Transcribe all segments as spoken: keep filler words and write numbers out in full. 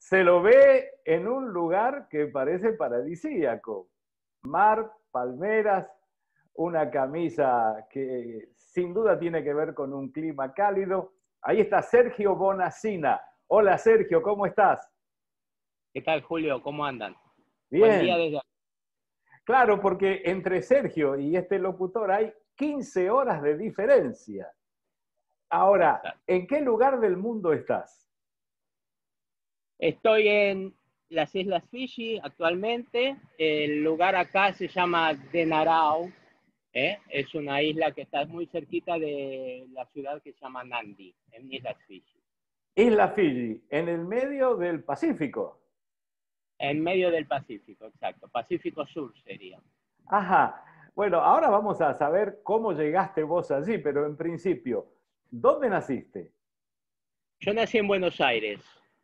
se lo ve en un lugar que parece paradisíaco. Mar, palmeras, una camisa que sin duda tiene que ver con un clima cálido. Ahí está Sergio Bonacina. Hola Sergio, ¿cómo estás? ¿Qué tal, Julio? ¿Cómo andan? Buen día Bien. desde acá. Claro, porque entre Sergio y este locutor hay quince horas de diferencia. Ahora, Exacto. ¿en qué lugar del mundo estás? Estoy en las Islas Fiji actualmente. El lugar acá se llama Denarau. ¿eh? Es una isla que está muy cerquita de la ciudad que se llama Nandi, en Islas Fiji. Isla Fiji, en el medio del Pacífico. En medio del Pacífico, exacto. Pacífico Sur sería. Ajá. Bueno, ahora vamos a saber cómo llegaste vos allí, pero en principio, ¿dónde naciste? Yo nací en Buenos Aires.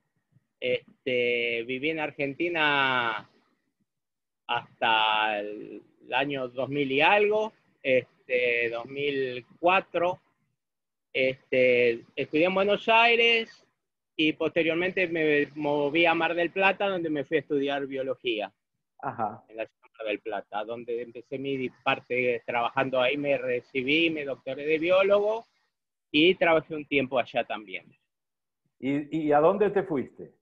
Este, viví en Argentina hasta el, el año dos mil y algo, este, dos mil cuatro. Este, estudié en Buenos Aires y posteriormente me moví a Mar del Plata, donde me fui a estudiar biología, Ajá. en la ciudad de Mar del Plata, donde empecé mi parte trabajando ahí, me recibí, me doctoré de biólogo y trabajé un tiempo allá también. ¿Y, y a dónde te fuiste?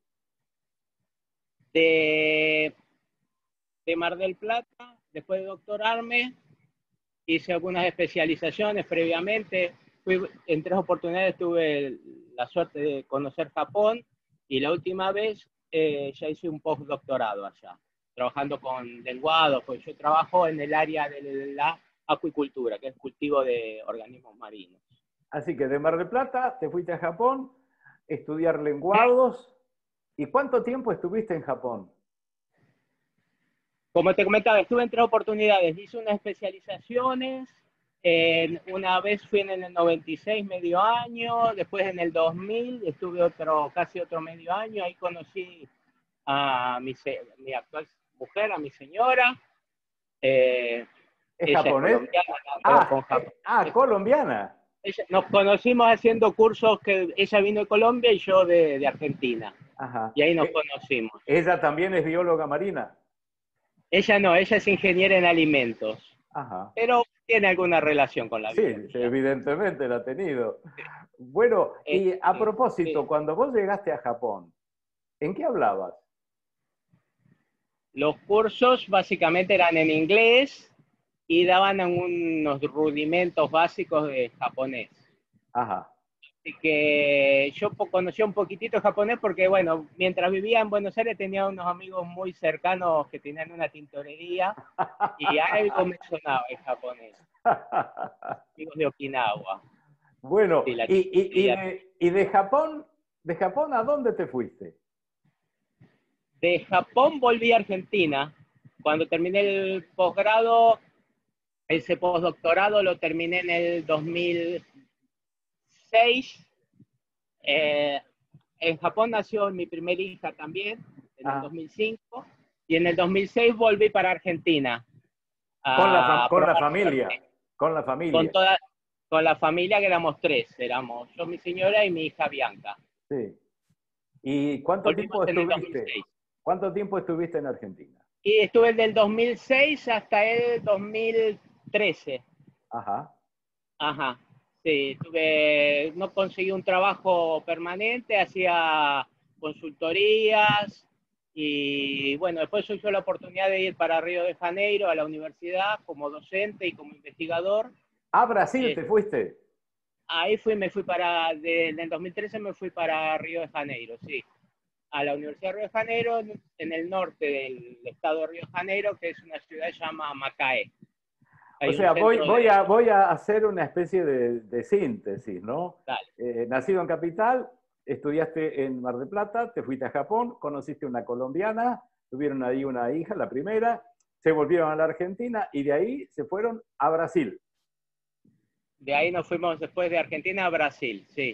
De, de Mar del Plata, después de doctorarme, hice algunas especializaciones previamente. Fui, en tres oportunidades tuve la suerte de conocer Japón y la última vez eh, ya hice un postdoctorado allá, trabajando con lenguados, pues yo trabajo en el área de la acuicultura, que es cultivo de organismos marinos. Así que de Mar del Plata te fuiste a Japón, estudiar lenguados. ¿Y cuánto tiempo estuviste en Japón? Como te comentaba, estuve en tres oportunidades, hice unas especializaciones. En, una vez fui en el noventa y seis, medio año, después en el dos mil estuve otro, casi otro medio año, ahí conocí a mi, mi actual mujer, a mi señora. Eh, ¿Es ella es japonés? colombiana, con, Ah, con eh, Japón. ah, colombiana. Ella, nos conocimos haciendo cursos que ella vino de Colombia y yo de, de Argentina. Ajá. Y ahí nos Eh, conocimos. ella también es bióloga marina. Ella no, ella es ingeniera en alimentos, Ajá. pero tiene alguna relación con la Sí, biología. evidentemente la ha tenido. Bueno, y a Este, propósito, sí. cuando vos llegaste a Japón, ¿en qué hablabas? Los cursos básicamente eran en inglés y daban unos rudimentos básicos de japonés. Ajá. Así que yo conocí un poquitito japonés porque, bueno, mientras vivía en Buenos Aires tenía unos amigos muy cercanos que tenían una tintorería y algo me sonaba el japonés. Amigos de Okinawa. Bueno, Sí, la y, y, y, tintorería. de, y de Japón, ¿de Japón a dónde te fuiste? De Japón volví a Argentina. Cuando terminé el posgrado, ese postdoctorado lo terminé en el dos mil seis. Eh, en Japón nació mi primera hija también, en el Ah, dos mil cinco. Y en el dos mil seis volví para Argentina con la, fam- a con la probar familia, suerte con la con, familia. toda, con la familia, que éramos tres. Éramos yo, mi señora y mi hija Bianca. Sí. ¿Y cuánto Volvimos tiempo en el estuviste? dos mil seis. ¿Cuánto tiempo estuviste en Argentina? Y estuve desde el dos mil seis hasta el dos mil trece. Ajá. Ajá, sí, tuve, no conseguí un trabajo permanente, hacía consultorías y bueno, después surgió la oportunidad de ir para Río de Janeiro a la universidad como docente y como investigador. ¿A Brasil Eh, te fuiste? ahí fui, me fui para, de, en el dos mil trece me fui para Río de Janeiro, sí, a la Universidad de Río de Janeiro, en el norte del estado de Río de Janeiro, que es una ciudad que se llama Macaé. O Hay un sea, voy, centro de... voy, a, voy a hacer una especie de, de síntesis, ¿no? Dale. Eh, nacido en Capital, estudiaste en Mar del Plata, te fuiste a Japón, conociste una colombiana, tuvieron ahí una hija, la primera, se volvieron a la Argentina y de ahí se fueron a Brasil. De ahí nos fuimos después de Argentina a Brasil, sí,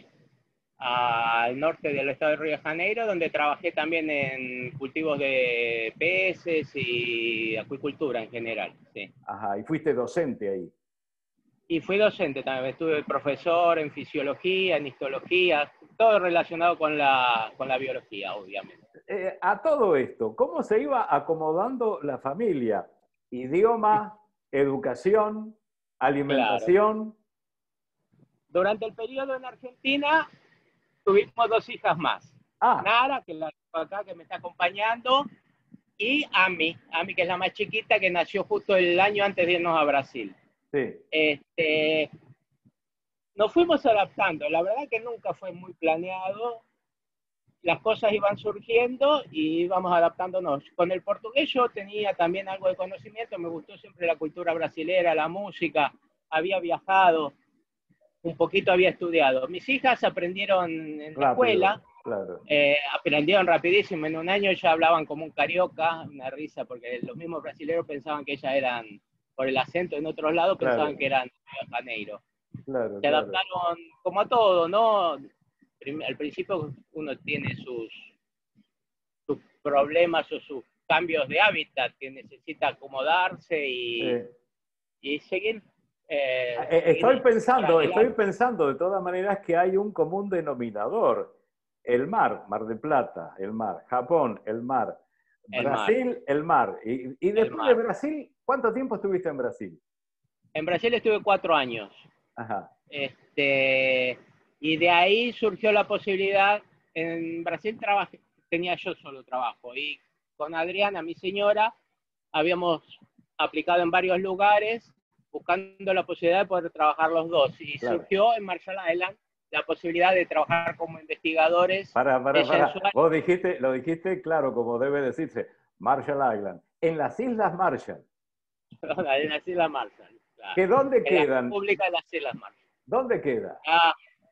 al norte del estado de Río de Janeiro, donde trabajé también en cultivos de peces y acuicultura en general, sí. Ajá, y fuiste docente ahí. Y fui docente también, estuve profesor en fisiología, en histología, todo relacionado con la, con la biología, obviamente. Eh, a todo esto, ¿cómo se iba acomodando la familia? Idioma, educación, Claro. alimentación. Durante el periodo en Argentina tuvimos dos hijas más. Ah, Nara, que es la acá que me está acompañando, y Ami, Ami que es la más chiquita, que nació justo el año antes de irnos a Brasil. sí, Este, nos fuimos adaptando, la verdad que nunca fue muy planeado, las cosas iban surgiendo y íbamos adaptándonos. Con el portugués yo tenía también algo de conocimiento, me gustó siempre la cultura brasilera, la música, había viajado, un poquito había estudiado. Mis hijas aprendieron en la rápido, escuela, claro. eh, aprendieron rapidísimo, en un año ya hablaban como un carioca, una risa, porque los mismos brasileños pensaban que ellas eran, por el acento en otros lados, pensaban Claro, que eran de Janeiro. claro, Se claro. adaptaron como a todo, ¿no? Al principio uno tiene sus, sus problemas o sus cambios de hábitat que necesita acomodarse y, Eh, y seguir, eh, eh, estoy seguir para pensando, estoy adelante. pensando de todas maneras que hay un común denominador. El mar, Mar de Plata, el mar. Japón, el mar. El mar, Brasil, el mar. Y, y el después de mar. Brasil, ¿cuánto tiempo estuviste en Brasil? En Brasil estuve cuatro años. Ajá, Este, y de ahí surgió la posibilidad, en Brasil trabajé, tenía yo solo trabajo, y con Adriana, mi señora, habíamos aplicado en varios lugares buscando la posibilidad de poder trabajar los dos. Y claro. surgió en Marshall Island la posibilidad de trabajar como investigadores, Para, para, ella en su para. Vos dijiste, lo dijiste claro, como debe decirse, Marshall Island. En las Islas Marshall. área, en las Islas Marshall, claro, ¿Que dónde en la quedan? República de las Islas Marshall. ¿Dónde queda? Ah,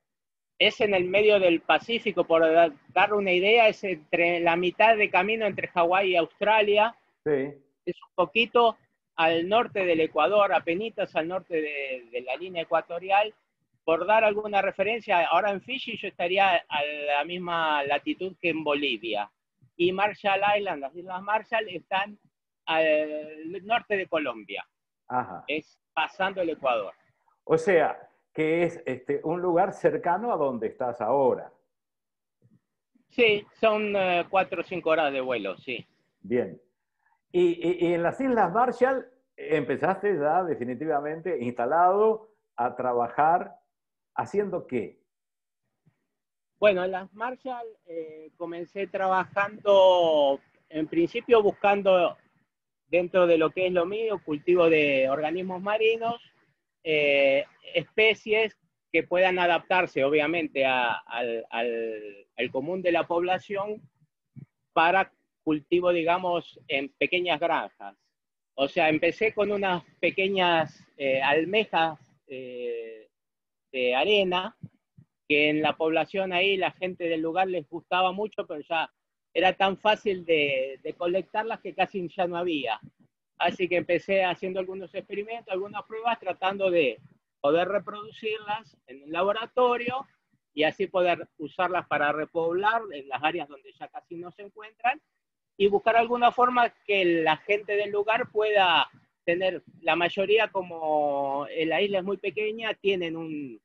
es en el medio del Pacífico, por dar una idea, es entre la mitad de camino entre Hawái y Australia, Sí, es un poquito al norte del Ecuador, apenitas al norte de, de la línea ecuatorial. Por dar alguna referencia, ahora en Fiji yo estaría a la misma latitud que en Bolivia. Y Marshall Island, las Islas Marshall, están al norte de Colombia, ajá. es pasando el Ecuador. O sea, que es este, un lugar cercano a donde estás ahora. Sí, son uh, cuatro o cinco horas de vuelo, sí. Bien. Y, y, y en las Islas Marshall empezaste ya definitivamente instalado a trabajar haciendo qué. Bueno, en las Marshall eh, comencé trabajando, en principio buscando dentro de lo que es lo mío, cultivo de organismos marinos, eh, especies que puedan adaptarse obviamente a, al, al, al común de la población para cultivo, digamos, en pequeñas granjas. O sea, empecé con unas pequeñas eh, almejas eh, de arena, que en la población ahí, la gente del lugar les gustaba mucho, pero ya era tan fácil de, de colectarlas que casi ya no había. Así que empecé haciendo algunos experimentos, algunas pruebas, tratando de poder reproducirlas en un laboratorio y así poder usarlas para repoblar en las áreas donde ya casi no se encuentran y buscar alguna forma que la gente del lugar pueda tener, la mayoría como la isla es muy pequeña, tienen un,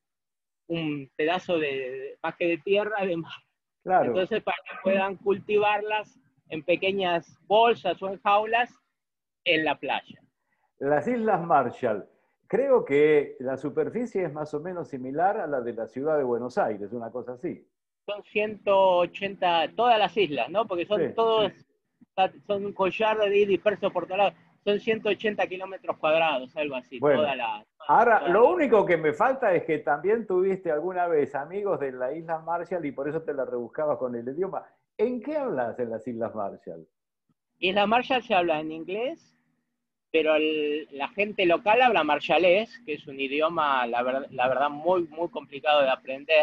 un pedazo de paje de tierra de mar. Claro, Entonces, para que puedan cultivarlas en pequeñas bolsas o en jaulas en la playa. las Islas Marshall. Creo que la superficie es más o menos similar a la de la ciudad de Buenos Aires, una cosa así. Son ciento ochenta, todas las islas, ¿no? Porque Sí. son todos, son un collar de dispersos por todos lados. Son ciento ochenta kilómetros cuadrados, algo así, Bueno, toda la, ahora toda lo la... único que me falta es que también tuviste alguna vez amigos de las Islas Marshall y por eso te la rebuscabas con el idioma. ¿En qué hablas en las Islas Marshall? Isla Marshall se habla en inglés, pero el, la gente local habla marshallés, que es un idioma, la, ver, la verdad, muy, muy complicado de aprender.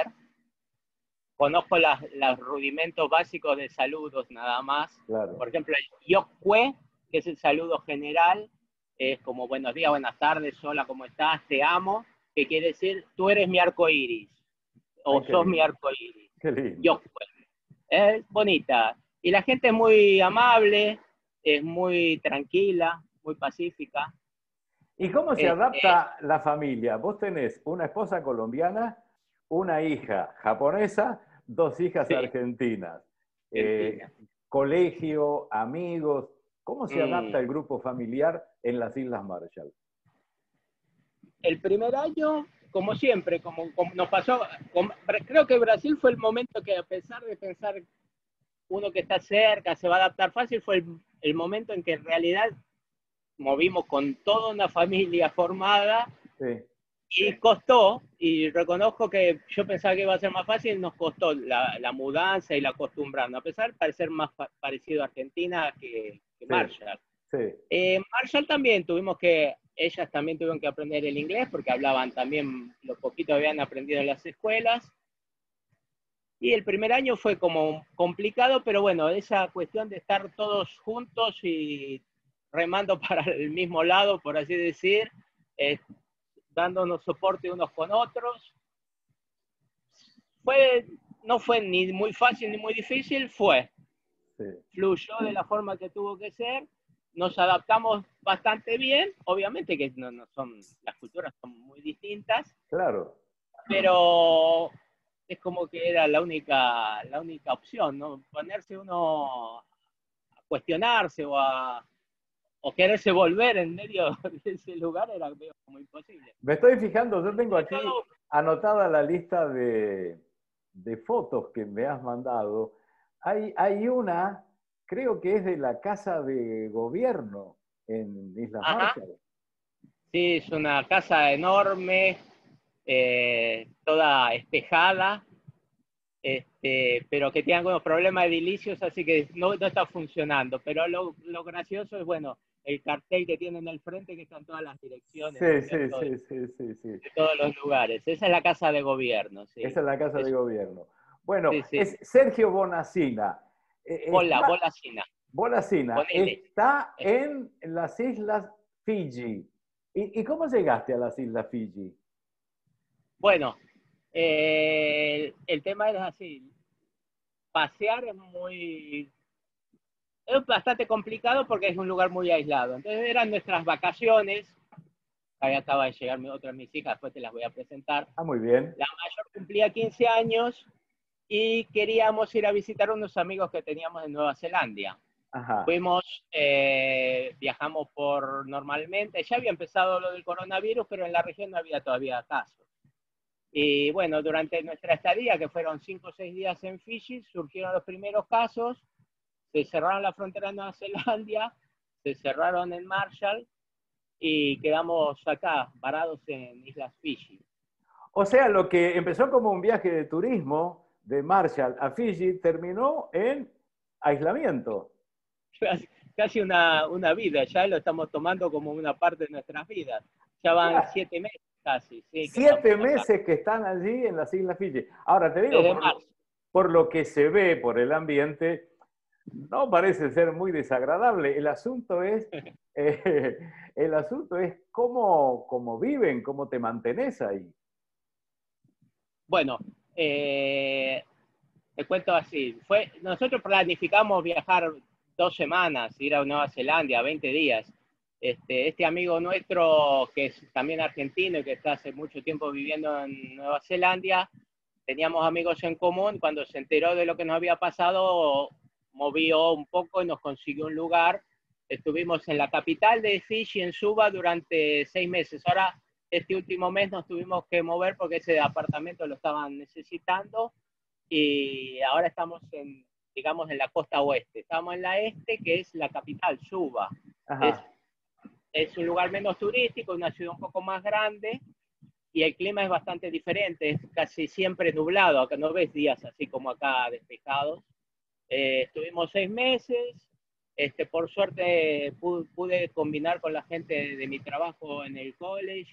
Conozco las, los rudimentos básicos de saludos nada más. Claro. Por ejemplo, el yokwe, que es el saludo general, es como buenos días, buenas tardes, hola, ¿cómo estás? Te amo, que quiere decir tú eres mi arco iris, o Ay, qué sos mi lindo, arco iris. qué lindo. Yokwe. Es bonita. Y la gente es muy amable, es muy tranquila, muy pacífica. ¿Y cómo se Este, adapta la familia? Vos tenés una esposa colombiana, una hija japonesa, dos hijas sí, argentinas. Eh, Argentina. colegio, amigos. ¿Cómo se adapta Mm, el grupo familiar en las Islas Marshall? el primer año, como siempre, como, como nos pasó, como, creo que Brasil fue el momento que a pesar de pensar uno que está cerca se va a adaptar fácil, fue el, el momento en que en realidad movimos con toda una familia formada Sí, y costó, y reconozco que yo pensaba que iba a ser más fácil, nos costó la, la mudanza y la acostumbrarnos, a pesar de parecer más parecido a Argentina que, que sí, Marshall. sí, Eh, Marshall también tuvimos que, ellas también tuvieron que aprender el inglés porque hablaban también, lo poquito habían aprendido en las escuelas. Y el primer año fue como complicado, pero bueno, esa cuestión de estar todos juntos y remando para el mismo lado, por así decir, eh, dándonos soporte unos con otros, fue, no fue ni muy fácil ni muy difícil, fue. sí. Fluyó de la forma que tuvo que ser, nos adaptamos bastante bien, obviamente que no, no son, las culturas son muy distintas, Claro. pero es como que era la única, la única opción, ¿no? Ponerse uno a cuestionarse o a o quererse volver en medio de ese lugar era como imposible. Me estoy fijando, yo tengo De aquí todo, anotada la lista de, de fotos que me has mandado. Hay, hay una, creo que es de la Casa de Gobierno en Islas ajá, Marshall. sí, es una casa enorme, eh, toda espejada, este, pero que tiene algunos problemas edilicios, así que no, no está funcionando. Pero lo, lo, gracioso es, bueno, el cartel que tiene en el frente, que están todas las direcciones, ¿no Sí, es sí, cierto?, de, sí, sí, sí, sí. de todos los lugares. Esa es la casa de gobierno, sí. Esa es la Casa de Es, Gobierno. Bueno, sí, sí. es Sergio Bonacina. Eh, Bola, Está, bola china, Bonacina ponele. está en las Islas Fiji. ¿Y, y cómo llegaste a las Islas Fiji? Bueno, eh, el tema es así. Pasear es muy, es bastante complicado porque es un lugar muy aislado. Entonces eran nuestras vacaciones. Ahí acaba de llegar otra de mis hijas, después te las voy a presentar. Ah, muy bien. La mayor cumplía quince años y queríamos ir a visitar unos amigos que teníamos en Nueva Zelanda. Ajá. Fuimos, eh, viajamos por normalmente, ya había empezado lo del coronavirus, pero en la región no había todavía casos. Y bueno, durante nuestra estadía, que fueron cinco o seis días en Fiji, surgieron los primeros casos, se cerraron la frontera de Nueva Zelanda, se cerraron en Marshall y quedamos acá, parados en Islas Fiji. O sea, lo que empezó como un viaje de turismo de Marshall a Fiji terminó en aislamiento. Casi una, una vida, ya lo estamos tomando como una parte de nuestras vidas. Ya van Claro. siete meses casi, sí, que estamos Siete acá. meses que están allí en las Islas Fiji. Ahora te digo, Desde por lo, marzo. por lo que se ve, por el ambiente, no parece ser muy desagradable. El asunto es, eh, el asunto es cómo, cómo viven, cómo te mantenés ahí. Bueno, eh, te cuento así. Fue, nosotros planificamos viajar dos semanas, ir a Nueva Zelanda, veinte días. Este, este amigo nuestro, que es también argentino y que está hace mucho tiempo viviendo en Nueva Zelanda, teníamos amigos en común. Cuando se enteró de lo que nos había pasado, movió un poco y nos consiguió un lugar. Estuvimos en la capital de Fiji, en Suva, durante seis meses. Ahora, este último mes nos tuvimos que mover porque ese apartamento lo estaban necesitando y ahora estamos en, digamos, en la costa oeste. Estamos en la este, que es la capital, Suva. Es, Ajá. es un lugar menos turístico, una ciudad un poco más grande y el clima es bastante diferente, es casi siempre nublado, acá no ves días así como acá despejados. Eh, estuvimos seis meses, este, por suerte pude, pude, combinar con la gente de mi trabajo en el college,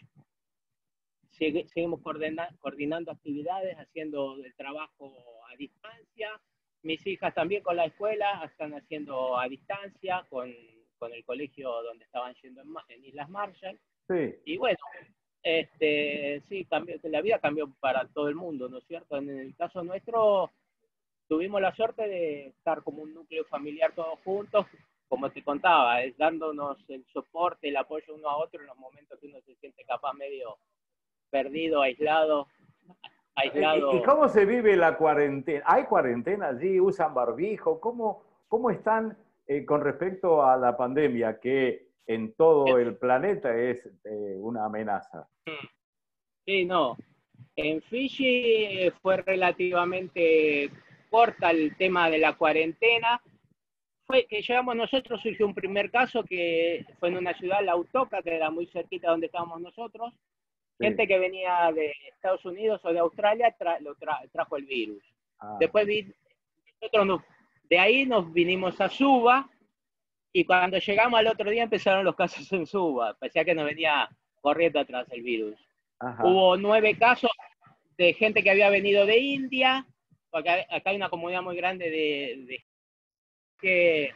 seguimos coordina, coordinando actividades, haciendo el trabajo a distancia. Mis hijas también con la escuela están haciendo a distancia con, con el colegio donde estaban yendo en, en Islas Marshall. Sí. Y bueno, este, sí, cambió, la vida cambió para todo el mundo, ¿no es cierto? En el caso nuestro, tuvimos la suerte de estar como un núcleo familiar todos juntos. como te contaba, es dándonos el soporte, el apoyo uno a otro en los momentos que uno se siente capaz medio perdido, aislado, aislado. ¿Y, y cómo se vive la cuarentena? ¿Hay cuarentena allí? ¿Usan barbijo? ¿Cómo, cómo están eh, con respecto a la pandemia que en todo el planeta es eh, una amenaza? Sí, no. En Fiji fue relativamente corta el tema de la cuarentena. Fue que llegamos nosotros, surgió un primer caso que fue en una ciudad, Lautoka, que era muy cerquita de donde estábamos nosotros. Sí. Gente que venía de Estados Unidos o de Australia tra lo tra trajo el virus. Ah. Después vi, nosotros nos, de ahí nos vinimos a Suva y cuando llegamos al otro día empezaron los casos en Suva. Parecía que nos venía corriendo atrás el virus. Ajá. Hubo nueve casos de gente que había venido de India, porque acá hay una comunidad muy grande de, de que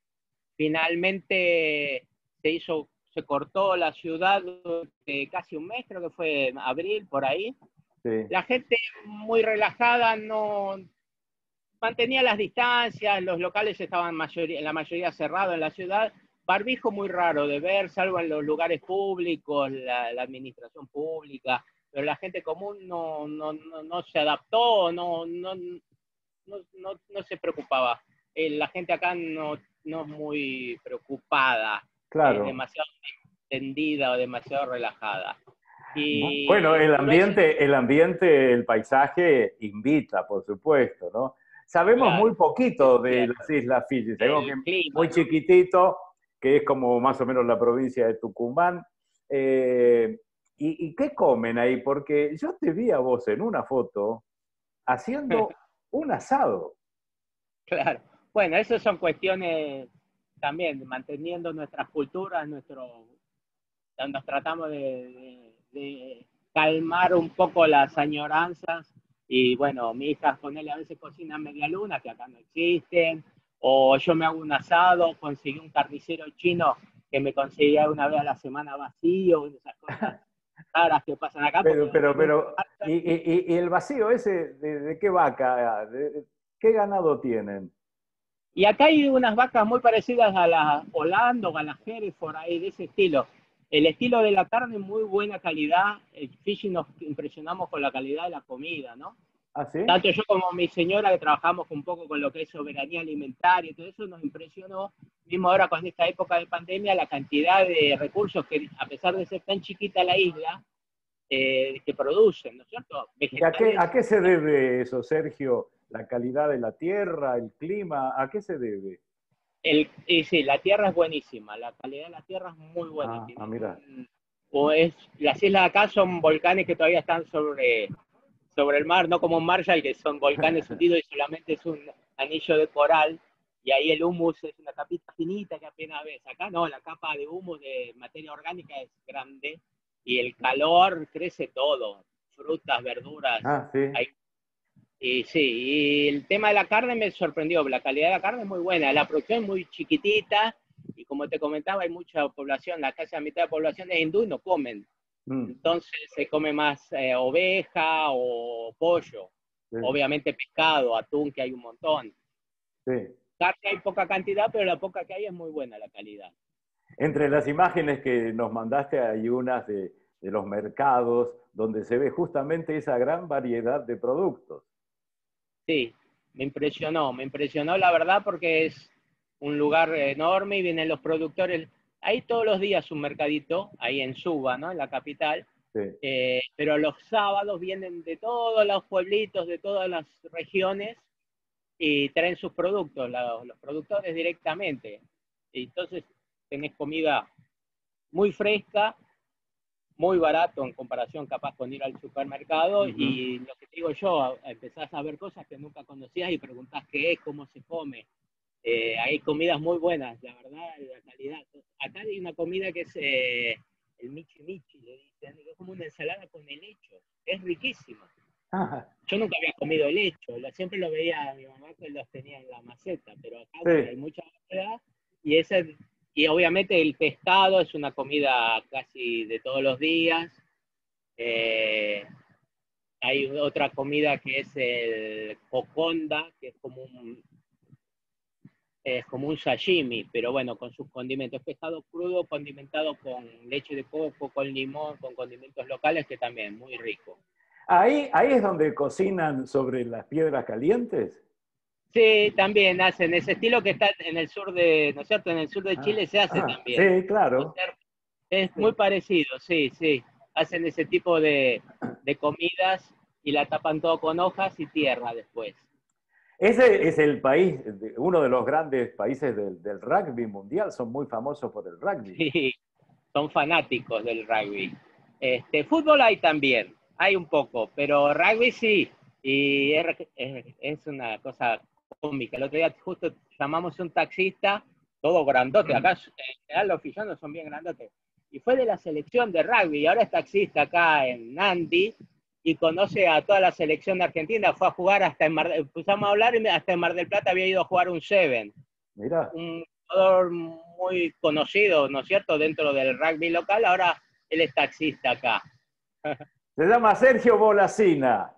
finalmente se hizo, se cortó la ciudad durante casi un mes, creo que fue en abril, por ahí. Sí. La gente muy relajada, no mantenía las distancias, los locales estaban mayoría, la mayoría cerrados en la ciudad, barbijo muy raro de ver, salvo en los lugares públicos, la, la administración pública, pero la gente común no, no, no, no se adaptó, no, no, no, no, no se preocupaba. Eh, la gente acá no, no es muy preocupada, claro. Es demasiado tendida o demasiado relajada. Y bueno, el ambiente, el ambiente, el paisaje invita, por supuesto, ¿no? Sabemos claro. muy poquito de las Islas Fiji, sabemos que clima, muy ¿no? chiquitito, que es como más o menos la provincia de Tucumán. Eh, ¿y, ¿Y qué comen ahí? Porque yo te vi a vos en una foto haciendo un asado. Claro. Bueno, esas son cuestiones también, manteniendo nuestras culturas, nuestro, nos tratamos de, de, de calmar un poco las añoranzas. Y bueno, mi hija con él a veces cocina media luna, que acá no existen, o yo me hago un asado, conseguí un carnicero chino que me conseguía una vez a la semana vacío, esas cosas raras que pasan acá. Pero, pero, pero, ¿y, y, ¿y el vacío ese de, de qué vaca, de, de, qué ganado tienen? Y acá hay unas vacas muy parecidas a las Holanda o a las Hereford, ahí de ese estilo. El estilo de la carne, muy buena calidad. El Fiji nos impresionamos con la calidad de la comida, ¿no? ¿Ah, sí? Tanto yo como mi señora, que trabajamos un poco con lo que es soberanía alimentaria y todo eso, nos impresionó, mismo ahora con esta época de pandemia, la cantidad de recursos que, a pesar de ser tan chiquita la isla, eh, que producen, ¿no es cierto? ¿Y a qué, a qué se debe eso, Sergio? ¿La calidad de la tierra, el clima? ¿A qué se debe? El, y sí, la tierra es buenísima, la calidad de la tierra es muy buena. Ah, ah mira. O es, las islas de acá son volcanes que todavía están sobre, sobre el mar, no como en Marshall, que son volcanes hundidos y solamente es un anillo de coral, y ahí el humus es una capita finita que apenas ves. Acá no, la capa de humus de materia orgánica es grande, y el calor crece todo, frutas, verduras. Ah, sí. Hay, y sí, y el tema de la carne me sorprendió, la calidad de la carne es muy buena, la producción es muy chiquitita, y como te comentaba, hay mucha población, la casi la mitad de la población es hindú y no comen. Mm. Entonces se come más eh, oveja o pollo, sí. Obviamente pescado, atún, que hay un montón. Sí. Carne hay poca cantidad, pero la poca que hay es muy buena la calidad. Entre las imágenes que nos mandaste hay unas de, de los mercados donde se ve justamente esa gran variedad de productos. Sí, me impresionó, me impresionó la verdad porque es un lugar enorme y vienen los productores. Hay todos los días un mercadito, ahí en Suva, ¿no? En la capital. Sí. Eh, pero los sábados vienen de todos los pueblitos, de todas las regiones y traen sus productos, los, los productores directamente. Y entonces tenés comida muy fresca, muy barato en comparación capaz con ir al supermercado. Uh-huh. Y lo que te digo yo, empezás a ver cosas que nunca conocías y preguntás qué es, cómo se come. Eh, hay comidas muy buenas, la verdad, la calidad. Acá hay una comida que es eh, el michi michi, le dicen, que es como una ensalada con helecho. Es riquísima. Uh-huh. Yo nunca había comido helecho, siempre lo veía a mi mamá que los tenía en la maceta, pero acá sí. Bueno, hay mucha variedad y esa Y obviamente el pescado es una comida casi de todos los días. Eh, hay otra comida que es el coconda, que es como un... es como un sashimi, pero bueno, con sus condimentos. Pescado crudo condimentado con leche de coco, con limón, con condimentos locales, que también muy rico. Ahí, ahí es donde cocinan sobre las piedras calientes. Sí, también hacen ese estilo que está en el sur de, ¿no es cierto? En el sur de Ah, Chile se hace ah, también. sí, claro. Es muy Sí. parecido, sí, sí. Hacen ese tipo de, de comidas y la tapan todo con hojas y tierra después. Ese es el país, uno de los grandes países del, del rugby mundial, son muy famosos por el rugby. Sí, son fanáticos del rugby. Este, fútbol hay también, hay un poco, pero rugby sí, y es, es, es una cosa cómica. El otro día justo llamamos a un taxista, todo grandote, acá en general los fillanos son bien grandotes, y fue de la selección de rugby, y ahora es taxista acá en Nandi, y conoce a toda la selección de Argentina, fue a jugar hasta en Mar del Plata, empezamos a hablar y hasta en Mar del Plata había ido a jugar un Seven. Mira. Un jugador muy conocido, ¿no es cierto?, dentro del rugby local, ahora él es taxista acá. Se llama Sergio Bolasina.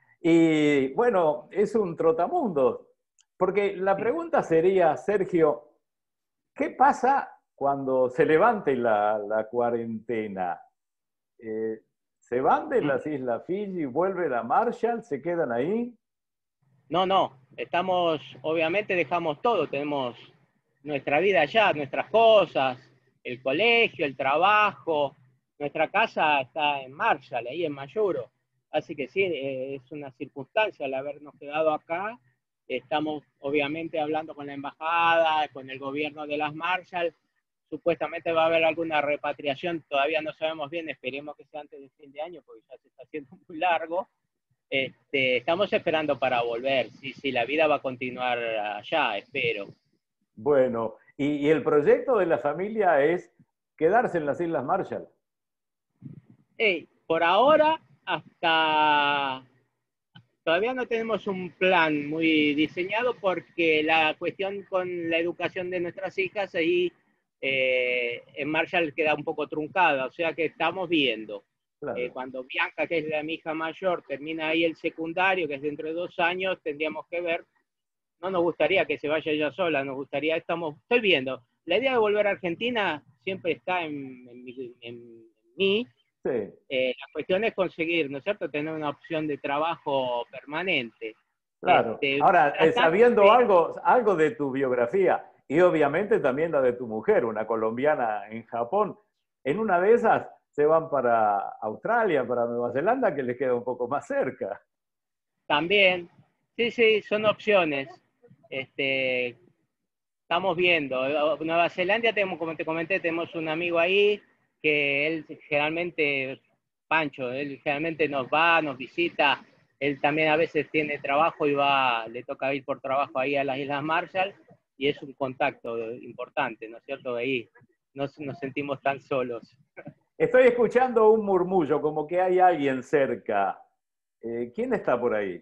Y bueno, es un trotamundo. Porque la pregunta sería, Sergio, ¿qué pasa cuando se levante la, la cuarentena? Eh, ¿Se van de las Islas Fiji, vuelven a Marshall, se quedan ahí? No, no, estamos, obviamente dejamos todo, tenemos nuestra vida allá, nuestras cosas, el colegio, el trabajo, nuestra casa está en Marshall, ahí en Mayuro. Así que sí, eh, es una circunstancia el habernos quedado acá. Estamos obviamente hablando con la embajada, con el gobierno de las Marshall. Supuestamente va a haber alguna repatriación, todavía no sabemos bien, esperemos que sea antes del fin de año, porque ya se está haciendo muy largo. Este, estamos esperando para volver, sí, sí, la vida va a continuar allá, espero. Bueno, y, y el proyecto de la familia es quedarse en las Islas Marshall. Hey, por ahora, hasta todavía no tenemos un plan muy diseñado porque la cuestión con la educación de nuestras hijas ahí eh, en Marshall queda un poco truncada, o sea que estamos viendo. Claro. Eh, cuando Bianca, que es la mi hija mayor, termina ahí el secundario, que es dentro de dos años, tendríamos que ver. No nos gustaría que se vaya ella sola, nos gustaría, estamos, estoy viendo. La idea de volver a Argentina siempre está en, en, en, en mí. Sí. Eh, la cuestión es conseguir, ¿no es cierto?, tener una opción de trabajo permanente. Claro. Este, Ahora, eh, sabiendo sí. algo, algo de tu biografía y obviamente también la de tu mujer, una colombiana en Japón, en una de esas se van para Australia, para Nueva Zelanda, que les queda un poco más cerca. También, sí, sí, son opciones. Este, estamos viendo. Nueva Zelanda, tenemos, como te comenté, tenemos un amigo ahí que él generalmente, Pancho, él generalmente nos va, nos visita. Él también a veces tiene trabajo y va, le toca ir por trabajo ahí a las Islas Marshall y es un contacto importante, ¿no es cierto? Ahí no nos sentimos tan solos. Estoy escuchando un murmullo, como que hay alguien cerca. Eh, ¿Quién está por ahí?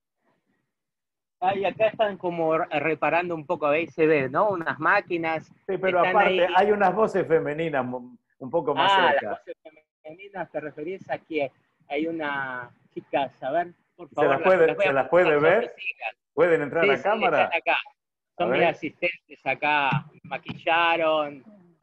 Ay, acá están como reparando un poco, ahí se ve, ¿no? Unas máquinas. Sí, pero Están aparte ahí. hay unas voces femeninas un poco más Ah, cerca. las voces femeninas, ¿te referís a que hay una chica, a ver, por ¿Se favor, las puede, las voy a ¿se las puede presentar, son ver? mis hijas. ¿Pueden entrar Sí, a sí, cámara? están acá. Son A mis ver. asistentes acá, me maquillaron.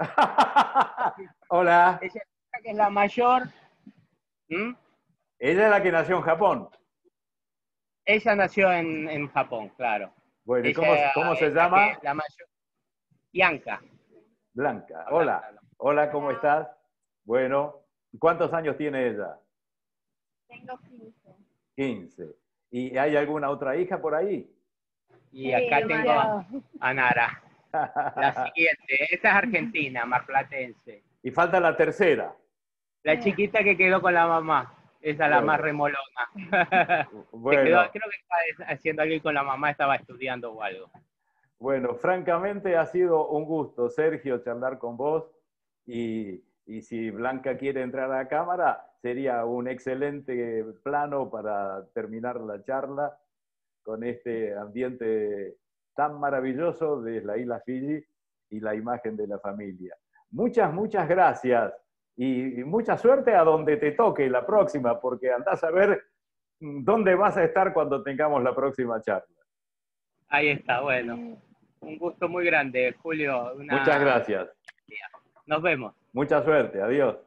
Hola. Ella que es la mayor. ¿Mm? Ella es la que nació en Japón. Ella nació en, en Japón, claro. Bueno, ¿y Ella cómo, cómo se es la, que, llama? la mayor. Bianca. Blanca. Hola, Hola. hola. Hola, ¿cómo Hola. estás? Bueno, ¿cuántos años tiene ella? Tengo quince. quince. ¿Y hay alguna otra hija por ahí? Y acá Sí, tengo demasiado. a Nara. La siguiente, esta es argentina, marplatense. Y falta la tercera. La chiquita que quedó con la mamá, esa es la Bueno. más remolona. Se quedó, Bueno, creo que estaba haciendo algo con la mamá, estaba estudiando o algo. bueno, francamente ha sido un gusto, Sergio, charlar con vos. Y, y si Blanca quiere entrar a la cámara, sería un excelente plano para terminar la charla con este ambiente tan maravilloso de la isla Fiji y la imagen de la familia. Muchas, muchas gracias y mucha suerte a donde te toque la próxima, porque andás a ver dónde vas a estar cuando tengamos la próxima charla. Ahí está, bueno. Un gusto muy grande, Julio. Una... Muchas gracias. Nos vemos. Mucha suerte. Adiós.